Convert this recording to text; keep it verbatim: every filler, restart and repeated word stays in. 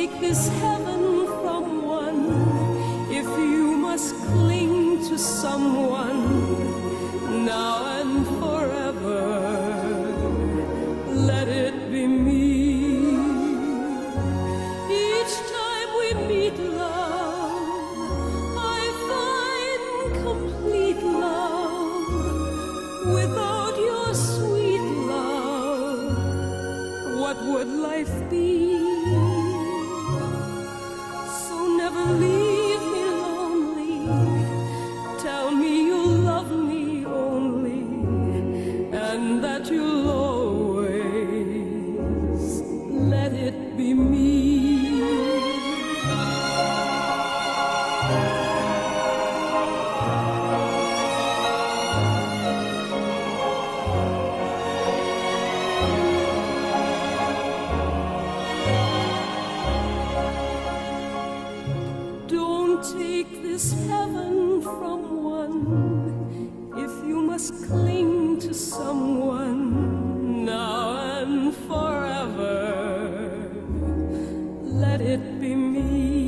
take this heaven from one. If you must cling to someone now and forever, let it be me. Each time we meet, love, I find complete love. Without your sweet love, what would life be? So never leave me lonely. Tell me you love me only, and that you'll always let it be me. Don't take this heaven from one. If you must cling to someone now and forever, let it be me.